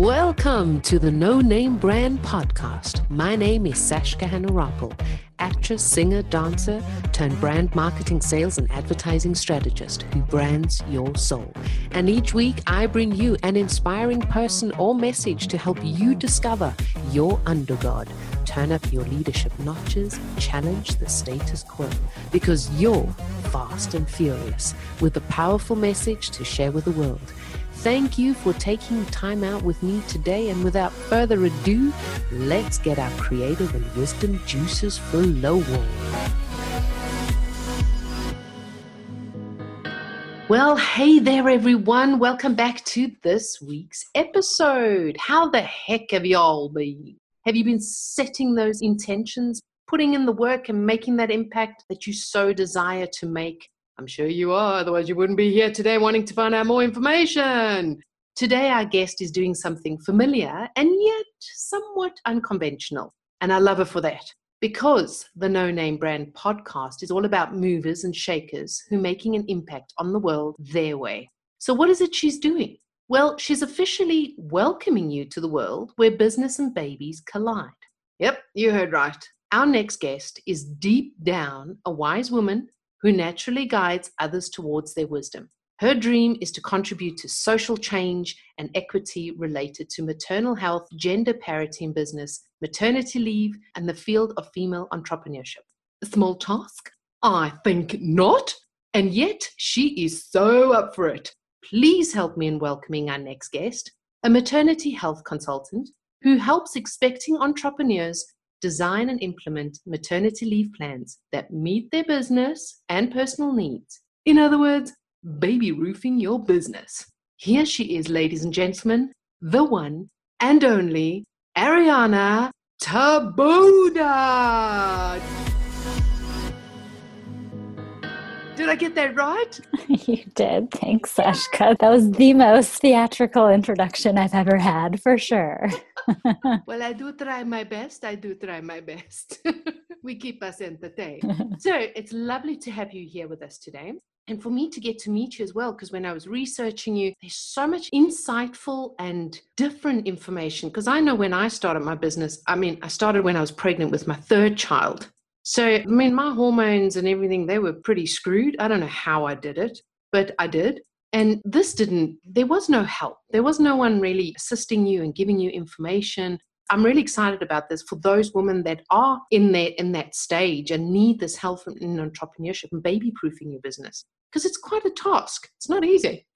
Welcome to the No Name Brand Podcast. My name is SASHKA ASKED, actress, singer, dancer, turned brand marketing, sales, and advertising strategist who brands your soul. And each week I bring you an inspiring person or message to help you discover your undergod. Turn up your leadership notches, challenge the status quo, because you're fast and furious with a powerful message to share with the world. Thank you for taking time out with me today, and without further ado, let's get our creative and wisdom juices flowing. Well, hey there everyone. Welcome back to this week's episode. How the heck have y'all been? Have you been setting those intentions, putting in the work and making that impact that you so desire to make? I'm sure you are, otherwise you wouldn't be here today wanting to find out more information. Today our guest is doing something familiar and yet somewhat unconventional. And I love her for that, because the No Name Brand Podcast is all about movers and shakers who are making an impact on the world their way. So what is it she's doing? Well, she's officially welcoming you to the world where business and babies collide. Yep, you heard right. Our next guest is deep down a wise woman who naturally guides others towards their wisdom. Her dream is to contribute to social change and equity related to maternal health, gender parity in business, maternity leave, and the field of female entrepreneurship. A small task? I think not. And yet she is so up for it. Please help me in welcoming our next guest, a maternity health consultant who helps expecting entrepreneurs design and implement maternity leave plans that meet their business and personal needs. In other words, baby roofing your business. Here she is, ladies and gentlemen, the one and only Arianna Taboada. Did I get that right? You did. Thanks, SASHKA. That was the most theatrical introduction I've ever had, for sure. Well, I do try my best. We keep us entertained. So it's lovely to have you here with us today. And for me to get to meet you as well, because when I was researching you, there's so much insightful and different information. Because I know when I started my business, I started when I was pregnant with my third child. So, my hormones and everything, they were pretty screwed. I don't know how I did it, but I did. And there was no help. There was no one really assisting you and giving you information. I'm really excited about this for those women that are in that stage and need this help in entrepreneurship and baby-proofing your business. Because it's quite a task. It's not easy.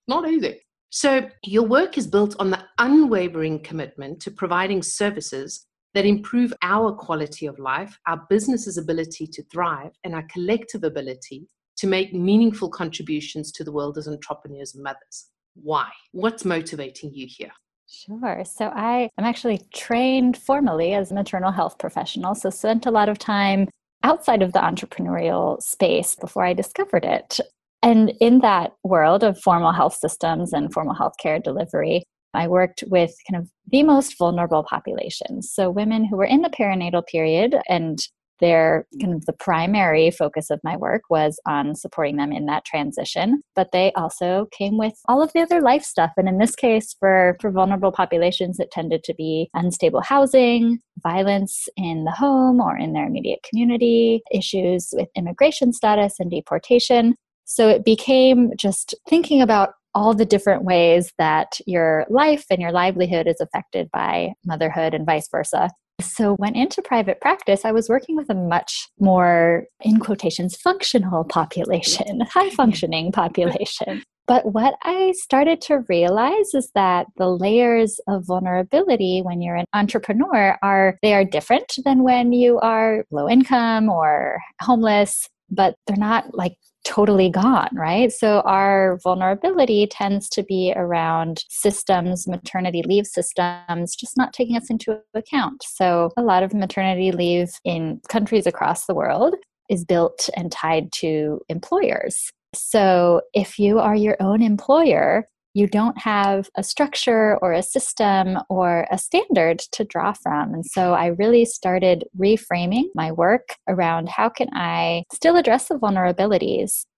So your work is built on the unwavering commitment to providing services that improve our quality of life, our business's ability to thrive, and our collective ability to make meaningful contributions to the world as entrepreneurs and mothers. Why? What's motivating you here? Sure. So I am actually trained formally as a maternal health professional, so spent a lot of time outside of the entrepreneurial space before I discovered it. And in that world of formal health systems and formal healthcare delivery, I worked with kind of the most vulnerable populations. So women who were in the perinatal period, and their kind of the primary focus of my work was on supporting them in that transition. But they also came with all of the other life stuff. And in this case, for vulnerable populations, it tended to be unstable housing, violence in the home or in their immediate community, issues with immigration status and deportation. So it became just thinking about all the different ways that your life and your livelihood is affected by motherhood and vice versa. So went into private practice, I was working with a much more, in quotations, functional population, high-functioning population. But what I started to realize is that the layers of vulnerability when you're an entrepreneur are different than when you are low income or homeless, but they're not like totally gone, right? So our vulnerability tends to be around systems, maternity leave systems, just not taking us into account. So a lot of maternity leave in countries across the world is built and tied to employers. So if you are your own employer, you don't have a structure or a system or a standard to draw from. And so I really started reframing my work around how can I still address the vulnerabilities,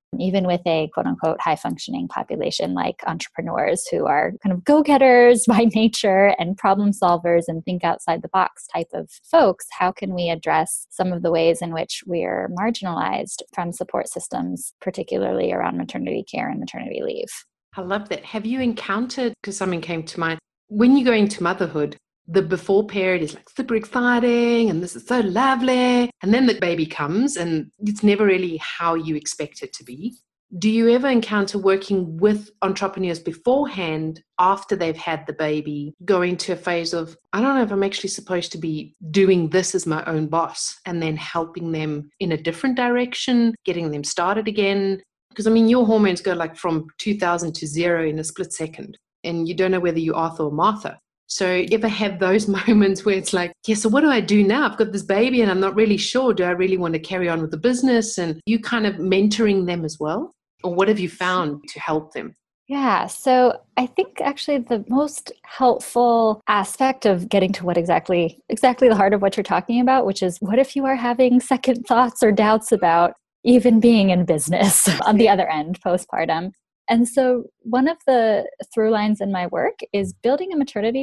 even with a quote unquote high functioning population like entrepreneurs who are kind of go-getters by nature and problem solvers and think outside the box type of folks, how can we address some of the ways in which we are marginalized from support systems, particularly around maternity care and maternity leave? I love that. Have you encountered, because something came to mind, when you go into motherhood, the before period is like super exciting and this is so lovely. And then the baby comes and it's never really how you expect it to be. Do you ever encounter working with entrepreneurs beforehand after they've had the baby, going to a phase of, I don't know if I'm actually supposed to be doing this as my own boss, and then helping them in a different direction, getting them started again? Because I mean, your hormones go like from 2000 to 0 in a split second, and you don't know whether you're Arthur or Martha. So you ever have those moments where it's like, yeah, so what do I do now? I've got this baby and I'm not really sure. Do I really want to carry on with the business? And you kind of mentoring them as well? Or what have you found to help them? Yeah, so I think actually the most helpful aspect of getting to what exactly the heart of what you're talking about, which is what if you are having second thoughts or doubts about even being in business on the other end postpartum? And so one of the through lines in my work is building a maternity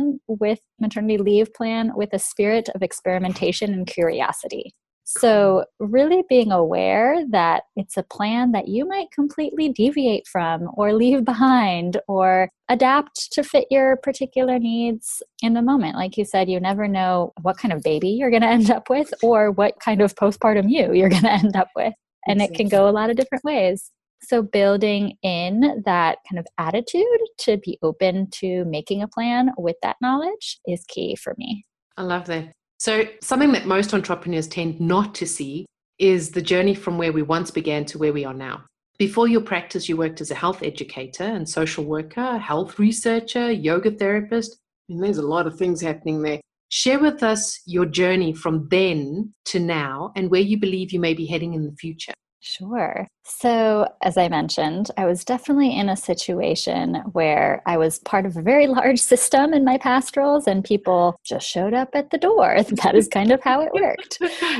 leave plan with a spirit of experimentation and curiosity. So really being aware that it's a plan that you might completely deviate from or leave behind or adapt to fit your particular needs in the moment. Like you said, you never know what kind of baby you're going to end up with or what kind of postpartum you're going to end up with. And it can go a lot of different ways. So building in that kind of attitude to be open to making a plan with that knowledge is key for me. I love that. So something that most entrepreneurs tend not to see is the journey from where we once began to where we are now. Before your practice, you worked as a health educator and social worker, health researcher, yoga therapist. I mean, there's a lot of things happening there. Share with us your journey from then to now and where you believe you may be heading in the future. Sure. So, as I mentioned, I was definitely in a situation where I was part of a very large system in my past roles, and people just showed up at the door. That is kind of how it worked.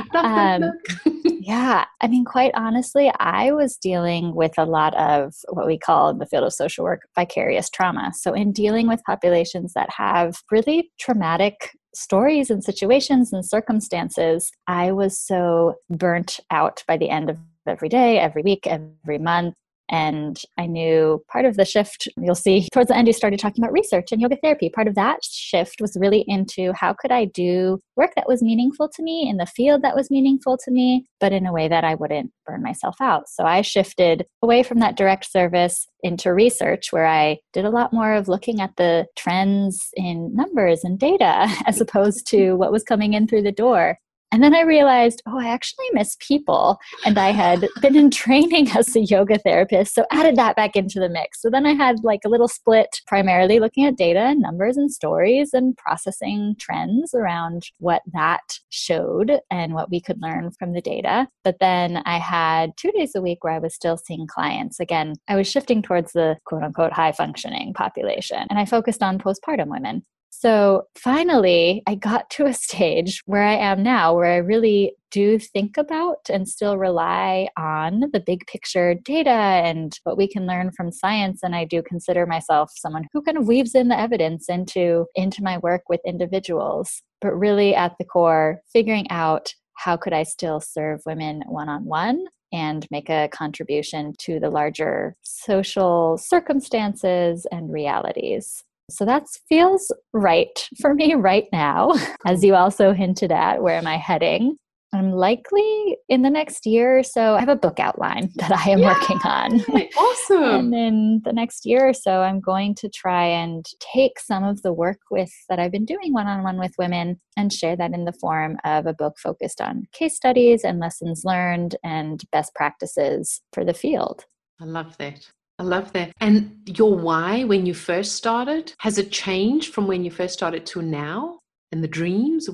Yeah. I mean, quite honestly, I was dealing with a lot of what we call in the field of social work vicarious trauma. So, in dealing with populations that have really traumatic stories and situations and circumstances, I was so burnt out by the end of every day, every week, every month. And I knew part of the shift, you'll see towards the end, you started talking about research and yoga therapy. Part of that shift was really into how could I do work that was meaningful to me in the field that was meaningful to me, but in a way that I wouldn't burn myself out. So I shifted away from that direct service into research, where I did a lot more of looking at the trends in numbers and data as opposed to what was coming in through the door. And then I realized, I actually miss people. And I had been in training as a yoga therapist, so added that back into the mix. So then I had like a little split, primarily looking at data and numbers and stories and processing trends around what that showed and what we could learn from the data. But then I had 2 days a week where I was still seeing clients. Again, I was shifting towards the quote unquote high functioning population, and I focused on postpartum women. So finally, I got to a stage where I am now, where I really do think about and still rely on the big picture data and what we can learn from science. And I do consider myself someone who kind of weaves in the evidence into my work with individuals, but really at the core, figuring out how could I still serve women one-on-one and make a contribution to the larger social circumstances and realities. So that feels right for me right now. As you also hinted at, where am I heading? I'm likely in the next year or so, I have a book outline that I am working on. Awesome. And in the next year or so, I'm going to try and take some of the work that I've been doing one-on-one with women and share that in the form of a book focused on case studies and lessons learned and best practices for the field. I love that. I love that. And your why when you first started, has it changed from when you first started to now? And the dreams,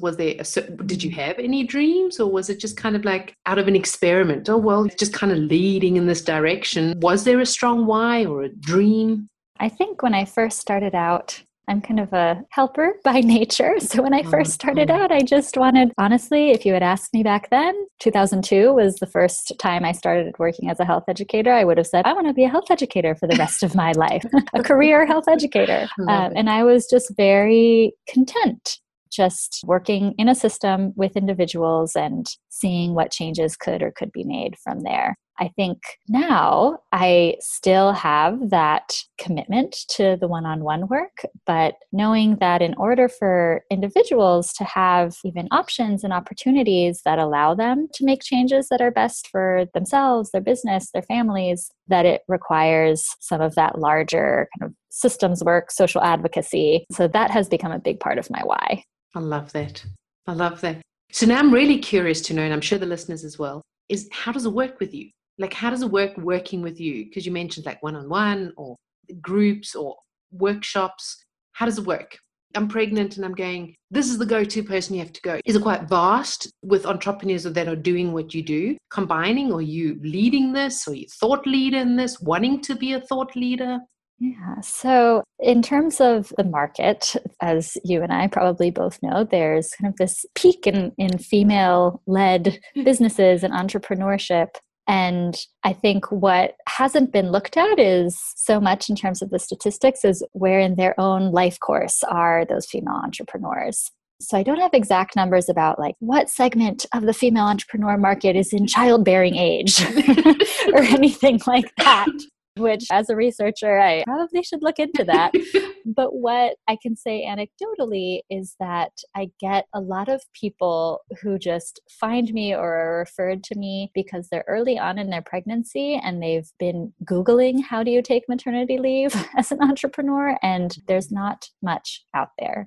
did you have any dreams, or was it just kind of like out of an experiment? Oh, well, just kind of leading in this direction. Was there a strong why or a dream? I think when I first started out, I'm kind of a helper by nature. So when I first started out, I just wanted, honestly, if you had asked me back then, 2002 was the first time I started working as a health educator, I would have said, I want to be a health educator for the rest of my life, a career health educator. And I was just very content just working in a system with individuals and seeing what changes could or could be made from there. I think now I still have that commitment to the one-on-one work, but knowing that in order for individuals to have even options and opportunities that allow them to make changes that are best for themselves, their business, their families, that it requires some of that larger kind of systems work, social advocacy. So that has become a big part of my why. I love that. I love that. So now I'm really curious to know, and I'm sure the listeners as well, is how does it work with you? Like, how does it work working with you? Because you mentioned like one-on-one or groups or workshops. How does it work? I'm pregnant and I'm going, this is the go-to person you have to go. Is it quite vast with entrepreneurs that are doing what you do, combining, or you leading this, or you thought leader in this, wanting to be a thought leader? Yeah. So in terms of the market, as you and I probably both know, there's kind of this peak in female-led businesses and entrepreneurship. And I think what hasn't been looked at is so much in terms of the statistics is where in their own life course are those female entrepreneurs. So I don't have exact numbers about like what segment of the female entrepreneur market is in childbearing age or anything like that. Which as a researcher, I probably should look into that. But what I can say anecdotally is that I get a lot of people who just find me or are referred to me because they're early on in their pregnancy and they've been Googling, how do you take maternity leave as an entrepreneur? And there's not much out there.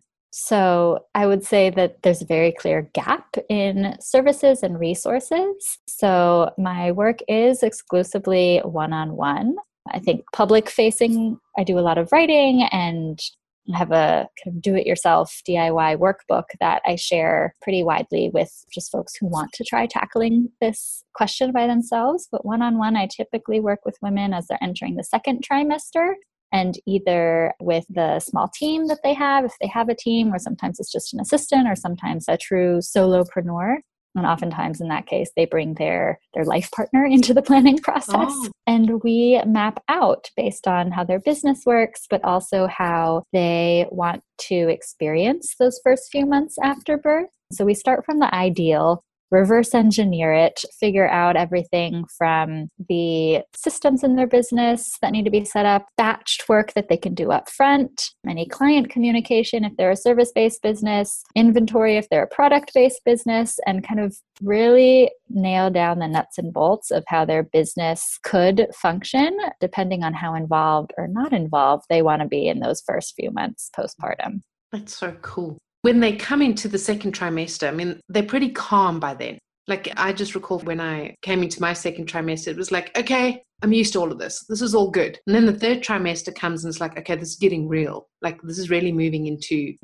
So I would say that there's a very clear gap in services and resources. So my work is exclusively one-on-one. I think public facing, I do a lot of writing and have a kind of do-it-yourself DIY workbook that I share pretty widely with just folks who want to try tackling this question by themselves. But one-on-one, I typically work with women as they're entering the second trimester, and either with the small team that they have, if they have a team, or sometimes it's just an assistant, or sometimes a true solopreneur. And oftentimes in that case, they bring their life partner into the planning process. And we map out based on how their business works, but also how they want to experience those first few months after birth. So we start from the ideal, reverse engineer it, figure out everything from the systems in their business that need to be set up, batched work that they can do up front, any client communication if they're a service-based business, inventory if they're a product-based business, and kind of really nail down the nuts and bolts of how their business could function depending on how involved or not involved they want to be in those first few months postpartum. That's so cool. When they come into the second trimester, I mean, they're pretty calm by then. Like, I just recall when I came into my second trimester, it was like, okay, I'm used to all of this. This is all good. And then the third trimester comes and it's like, okay, this is getting real. Like, this is really moving into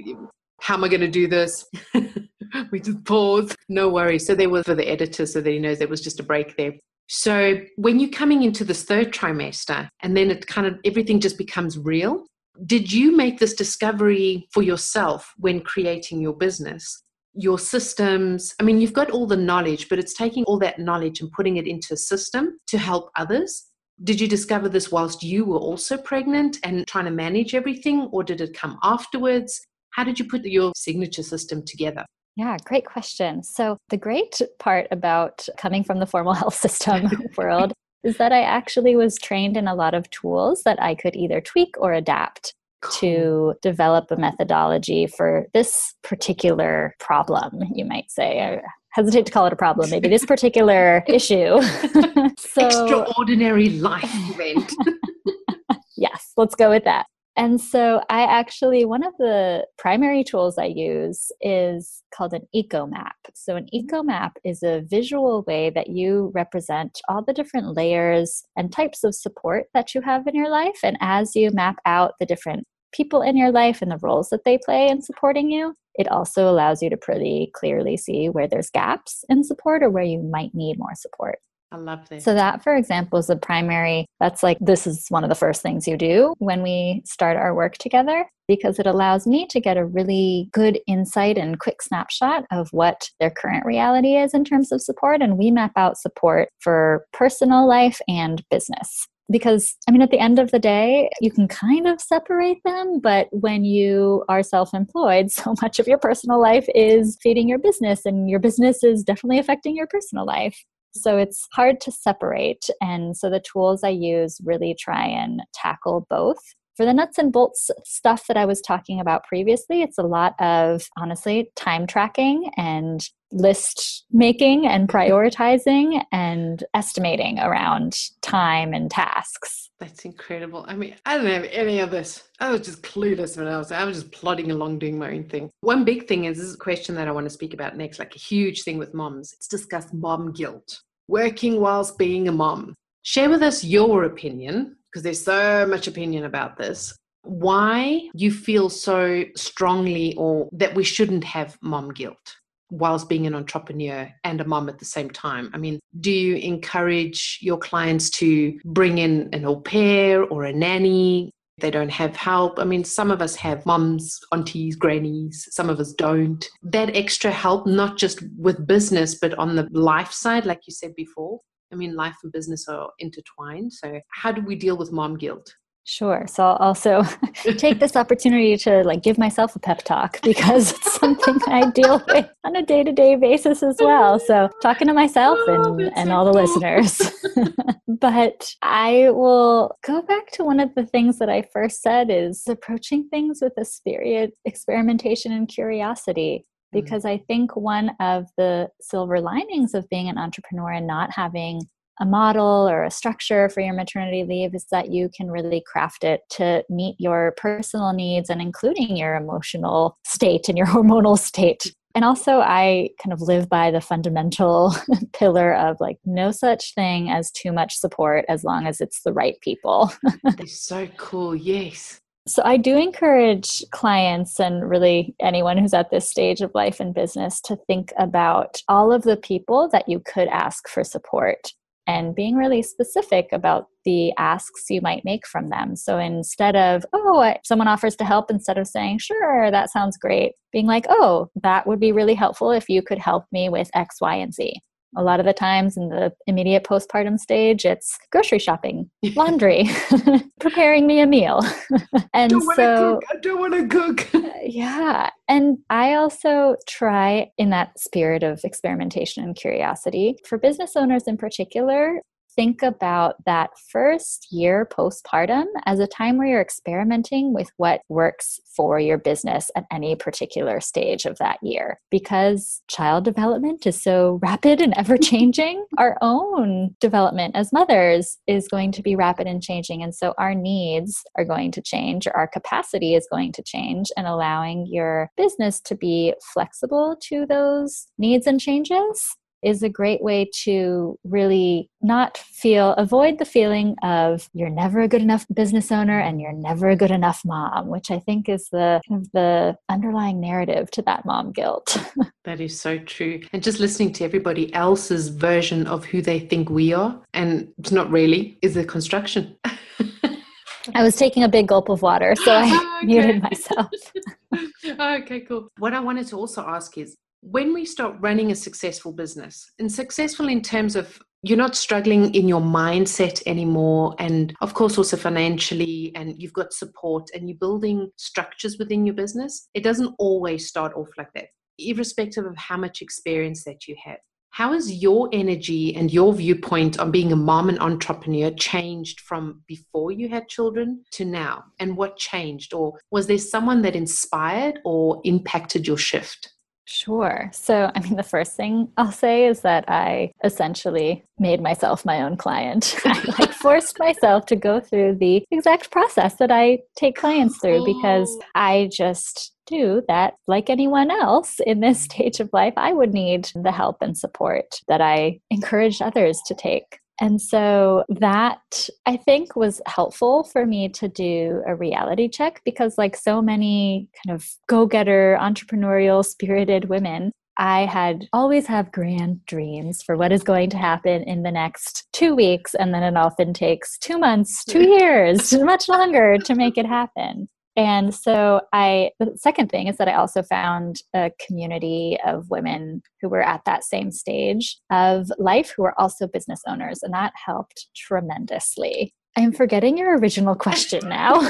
how am I going to do this? We just pause. No worries. So there was for the editor so that he knows there was just a break there. So when you're coming into this third trimester and then it kind of, everything just becomes real. Did you make this discovery for yourself when creating your business? Your systems, I mean, you've got all the knowledge, but it's taking all that knowledge and putting it into a system to help others. Did you discover this whilst you were also pregnant and trying to manage everything, or did it come afterwards? How did you put your signature system together? Yeah, great question. So the great part about coming from the formal health system world is that I actually was trained in a lot of tools that I could either tweak or adapt to develop a methodology for this particular problem, you might say. I hesitate to call it a problem, maybe this particular issue. Extraordinary life event. Yes, let's go with that. And so one of the primary tools I use is called an eco map. So an eco map is a visual way that you represent all the different layers and types of support that you have in your life. And as you map out the different people in your life and the roles that they play in supporting you, it also allows you to pretty clearly see where there's gaps in support or where you might need more support. I love that. So that, for example, is that's like, this is one of the first things you do when we start our work together, because it allows me to get a really good insight and quick snapshot of what their current reality is in terms of support. And we map out support for personal life and business. Because, I mean, at the end of the day, you can kind of separate them, but when you are self-employed, so much of your personal life is feeding your business, and your business is definitely affecting your personal life. So it's hard to separate. And so the tools I use really try and tackle both. For the nuts and bolts stuff that I was talking about previously, it's a lot of, honestly, time tracking and list making and prioritizing and estimating around time and tasks. That's incredible. I mean, I don't have any of this. I was just clueless when I was just plodding along doing my own thing. One big thing is, this is a question that I want to speak about next, like a huge thing with moms. It's discussed mom guilt, working whilst being a mom. Share with us your opinion, because there's so much opinion about this. Why you feel so strongly or that we shouldn't have mom guilt whilst being an entrepreneur and a mom at the same time. I mean, do you encourage your clients to bring in an au pair or a nanny? They don't have help. I mean, some of us have mums, aunties, grannies. Some of us don't. That extra help, not just with business, but on the life side, like you said before. I mean, life and business are intertwined. So how do we deal with mom guilt? Sure. So I'll also take this opportunity to give myself a pep talk, because it's something I deal with on a day-to-day basis as well. So talking to myself and all the listeners. But I will go back to one of the things that I first said, is approaching things with a spirit, experimentation, and curiosity. Because I think one of the silver linings of being an entrepreneur and not having a model or a structure for your maternity leave is that you can really craft it to meet your personal needs, and including your emotional state and your hormonal state. And also, I kind of live by the fundamental pillar of no such thing as too much support as long as it's the right people. That's so cool. Yes. So I do encourage clients, and really anyone who's at this stage of life and business, to think about all of the people that you could ask for support, and being really specific about the asks you might make from them. So instead of, someone offers to help, instead of saying, sure, that sounds great, being like, that would be really helpful if you could help me with X, Y, and Z. A lot of the times in the immediate postpartum stage, it's grocery shopping, laundry, preparing me a meal. And I don't want to cook. Yeah. And I also try, in that spirit of experimentation and curiosity, for business owners in particular, think about that first year postpartum as a time where you're experimenting with what works for your business at any particular stage of that year. Because child development is so rapid and ever-changing, our own development as mothers is going to be rapid and changing. And so our needs are going to change, our capacity is going to change, and allowing your business to be flexible to those needs and changes is a great way to really avoid the feeling of you're never a good enough business owner and you're never a good enough mom, which I think is the underlying narrative to that mom guilt. That is so true. And just listening to everybody else's version of who they think we are, and it's not really, is a construction. I was taking a big gulp of water, so I muted myself. Okay, cool. What I wanted to also ask is, when we start running a successful business, and successful in terms of you're not struggling in your mindset anymore, and of course also financially, and you've got support and you're building structures within your business, it doesn't always start off like that, irrespective of how much experience that you have. How has your energy and your viewpoint on being a mom and entrepreneur changed from before you had children to now? And what changed? Or was there someone that inspired or impacted your shift? Sure. So, the first thing I'll say is that I essentially made myself my own client. I forced myself to go through the exact process that I take clients through, because I just do that like anyone else in this stage of life. I would need the help and support that I encouraged others to take. And so that, I think, was helpful for me to do a reality check, because like so many kind of go-getter, entrepreneurial, spirited women, I had always have grand dreams for what is going to happen in the next 2 weeks. And then it often takes 2 months, 2 years, much longer to make it happen. And so the second thing is that I also found a community of women who were at that same stage of life who were also business owners. And that helped tremendously. I'm forgetting your original question now.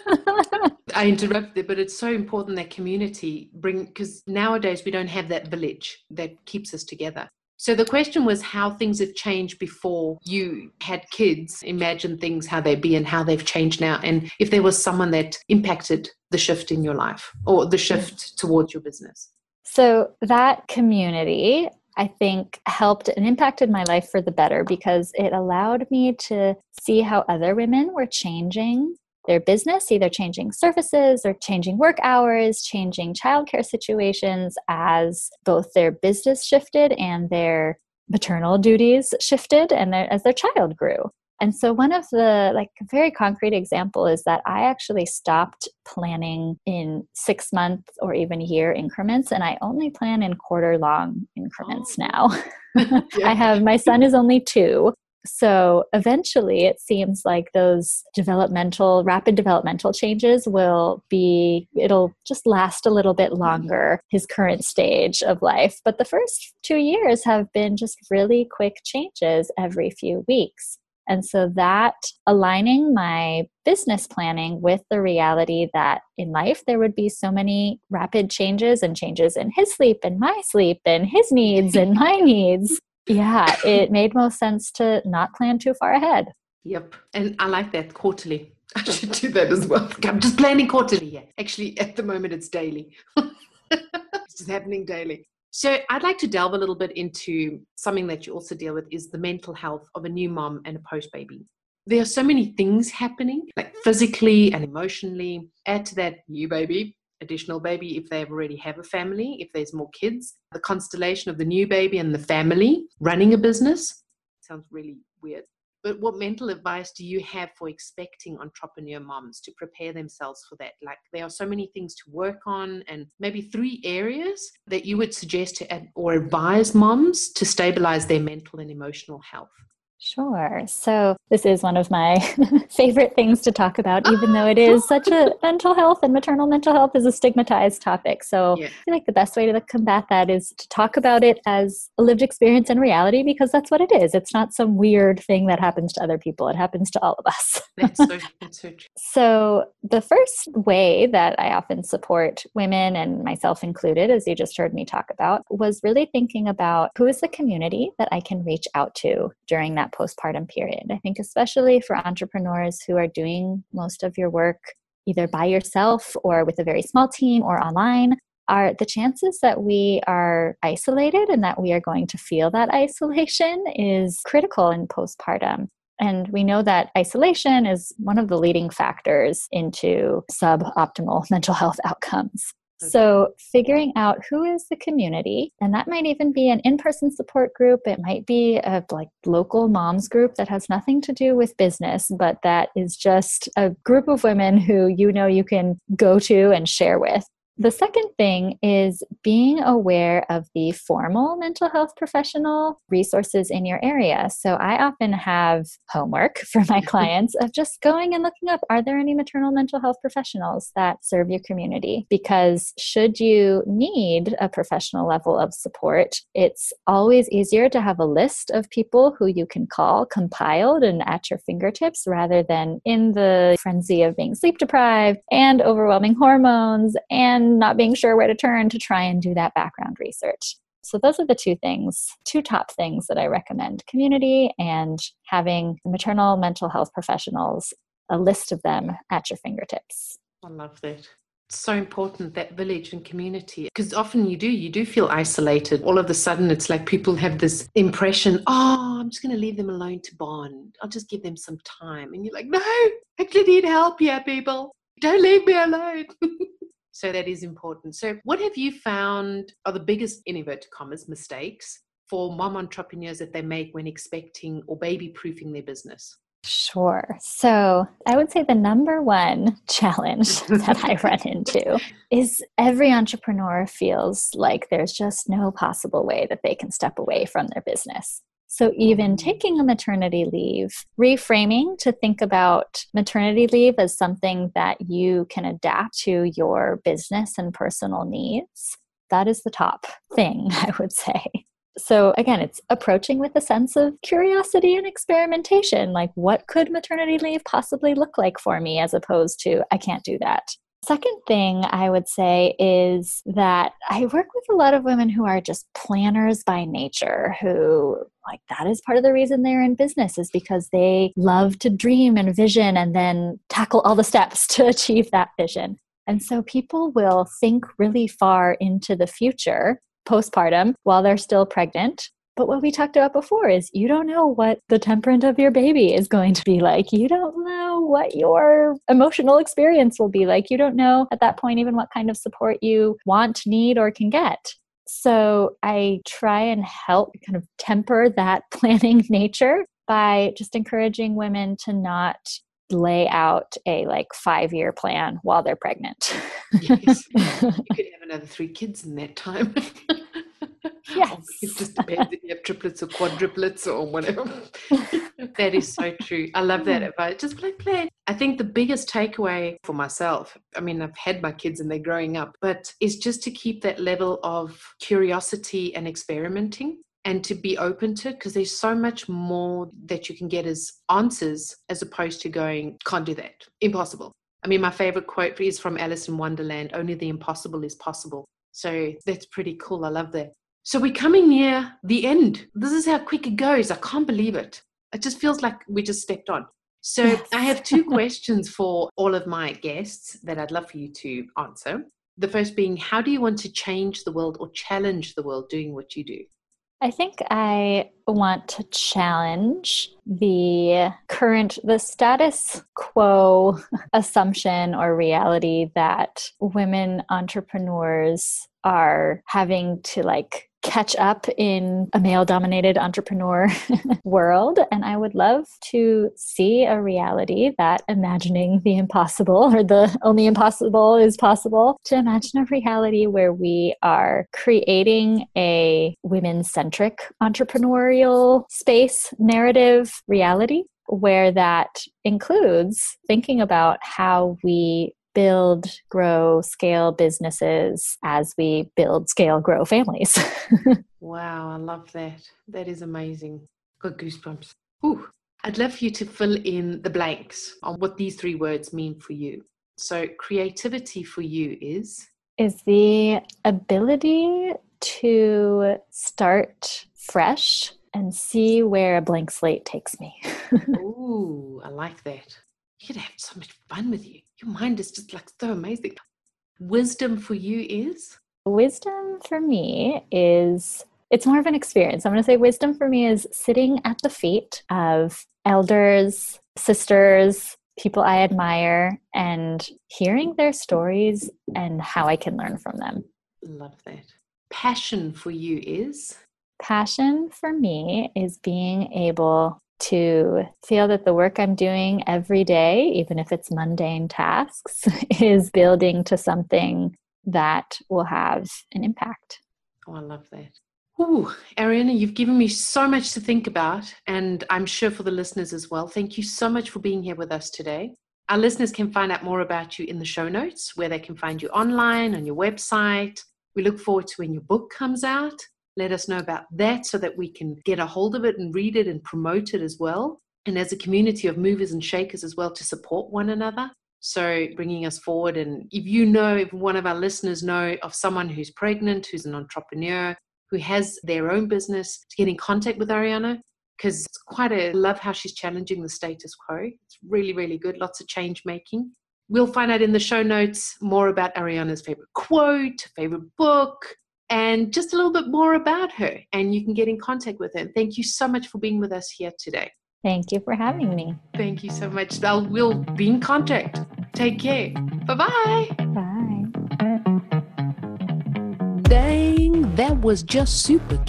I interrupted, but it's so important that community because nowadays we don't have that village that keeps us together. So the question was how things have changed before you had kids. Imagine things, how they be and how they've changed now. And if there was someone that impacted the shift in your life or the shift towards your business. So that community, I think, helped and impacted my life for the better because it allowed me to see how other women were changing their business, either changing services or changing work hours, changing childcare situations as both their business shifted and their maternal duties shifted and as their child grew. And so one of the very concrete example is that I actually stopped planning in 6 month or even year increments, and I only plan in quarter long increments now. Yeah. My son is only 2. So eventually it seems like those rapid developmental changes it'll just last a little bit longer, his current stage of life. But the first 2 years have been just really quick changes every few weeks. And so that aligning my business planning with the reality that in life there would be so many rapid changes and changes in his sleep and my sleep and his needs and my needs. Yeah, it made most sense to not plan too far ahead. Yep. And I like that, quarterly. I should do that as well. I'm just planning quarterly. Yeah. Actually, at the moment, it's daily. It's just happening daily. So I'd like to delve a little bit into something that you also deal with is the mental health of a new mom and a post-baby. There are so many things happening, like physically and emotionally. Add to that new baby, additional baby if they already have a family, if there's more kids, the constellation of the new baby and the family, running a business. Sounds really weird. But what mental advice do you have for expecting entrepreneur moms to prepare themselves for that? Like there are so many things to work on and maybe 3 areas that you would suggest or advise moms to stabilize their mental and emotional health. Sure. So this is one of my favorite things to talk about, even though it is such a mental health and maternal mental health is a stigmatized topic. So I feel like the best way to combat that is to talk about it as a lived experience and reality, because that's what it is. It's not some weird thing that happens to other people. It happens to all of us. That's so true. So the first way that I often support women, and myself included, as you just heard me talk about, was really thinking about who is the community that I can reach out to during that postpartum period. I think especially for entrepreneurs who are doing most of your work either by yourself or with a very small team or online, are the chances that we are isolated and that we are going to feel that isolation is critical in postpartum. And we know that isolation is one of the leading factors into suboptimal mental health outcomes. So figuring out who is the community, and that might even be an in-person support group. It might be a local moms group that has nothing to do with business, but that is just a group of women who you can go to and share with. The second thing is being aware of the formal mental health professional resources in your area. So I often have homework for my clients of just going and looking up, are there any maternal mental health professionals that serve your community? Because should you need a professional level of support, it's always easier to have a list of people who you can call compiled and at your fingertips rather than in the frenzy of being sleep deprived and overwhelming hormones and not being sure where to turn to try and do that background research. So those are the two top things that I recommend: community and having maternal mental health professionals, a list of them at your fingertips. I love that. It's so important, that village and community, because often you do feel isolated. All of a sudden, it's like people have this impression, I'm just going to leave them alone to bond. I'll just give them some time. And you're like, no, I actually need help here, people. Don't leave me alone. So that is important. So what have you found are the biggest, in inverted commas, mistakes for mom entrepreneurs that they make when expecting or baby-proofing their business? Sure. So I would say the number one challenge that I run into is every entrepreneur feels like there's just no possible way that they can step away from their business. So even taking a maternity leave, reframing to think about maternity leave as something that you can adapt to your business and personal needs, that is the top thing, I would say. So again, it's approaching with a sense of curiosity and experimentation. Like, what could maternity leave possibly look like for me, as opposed to, I can't do that. Second thing I would say is that I work with a lot of women who are just planners by nature, who like that is part of the reason they're in business, is because they love to dream and vision and then tackle all the steps to achieve that vision. And so people will think really far into the future postpartum while they're still pregnant. But what we talked about before is you don't know what the temperament of your baby is going to be like. You don't know what your emotional experience will be like. You don't know at that point even what kind of support you want, need, or can get. So I try and help kind of temper that planning nature by just encouraging women to not lay out a 5-year plan while they're pregnant. Yes. You could have another 3 kids in that time. Yes. It just depends if you have triplets or quadruplets or whatever. That is so true. I love that advice. Just play. I think the biggest takeaway for myself, I mean, I've had my kids and they're growing up, but is just to keep that level of curiosity and experimenting and to be open to it, because there's so much more that you can get as answers as opposed to going, can't do that, impossible. I mean, my favorite quote is from Alice in Wonderland, only the impossible is possible. So that's pretty cool. I love that. So we're coming near the end. This is how quick it goes. I can't believe it. It just feels like we just stepped on. So yes. I have 2 questions for all of my guests that I'd love for you to answer. The first being, how do you want to change the world or challenge the world doing what you do? I think I want to challenge the status quo assumption or reality that women entrepreneurs are having to catch up in a male-dominated entrepreneur world. And I would love to see a reality that imagining the impossible, or the only impossible is possible, to imagine a reality where we are creating a women-centric entrepreneurial space, narrative, reality, where that includes thinking about how we build, grow, scale businesses as we build, scale, grow families. Wow, I love that. That is amazing. Got goosebumps. Ooh, I'd love for you to fill in the blanks on what these 3 words mean for you. So creativity for you is the ability to start fresh and see where a blank slate takes me. Ooh, I like that. You could have so much fun with you. Your mind is just so amazing. Wisdom for you is? Wisdom for me is, it's more of an experience. I'm going to say wisdom for me is sitting at the feet of elders, sisters, people I admire, and hearing their stories and how I can learn from them. Love that. Passion for you is? Passion for me is being able to feel that the work I'm doing every day, even if it's mundane tasks, is building to something that will have an impact. Oh, I love that. Ooh, Arianna, you've given me so much to think about, and I'm sure for the listeners as well. Thank you so much for being here with us today. Our listeners can find out more about you in the show notes, where they can find you online, on your website. We look forward to when your book comes out. Let us know about that so that we can get a hold of it and read it and promote it as well. And as a community of movers and shakers as well, to support one another. So bringing us forward. And if one of our listeners know of someone who's pregnant, who's an entrepreneur, who has their own business, to get in contact with Arianna, because I love how she's challenging the status quo. It's really, really good. Lots of change making. We'll find out in the show notes more about Arianna's favorite quote, favorite book, and just a little bit more about her, and you can get in contact with her. And thank you so much for being with us here today. Thank you for having me. Thank you so much. We'll be in contact. Take care. Bye-bye. Bye. Dang, that was just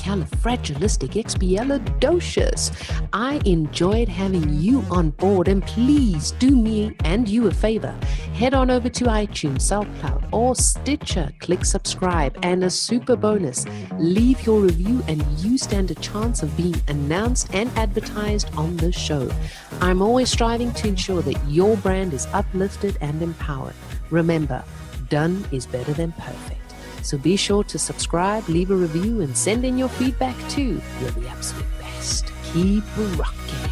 supercalifragilisticexpialidocious. I enjoyed having you on board, and please do me and you a favor. Head on over to iTunes, SoundCloud, or Stitcher. Click subscribe, and a super bonus, leave your review and you stand a chance of being announced and advertised on the show. I'm always striving to ensure that your brand is uplifted and empowered. Remember, done is better than perfect. So be sure to subscribe, leave a review, and send in your feedback too. You're the absolute best. Keep rocking.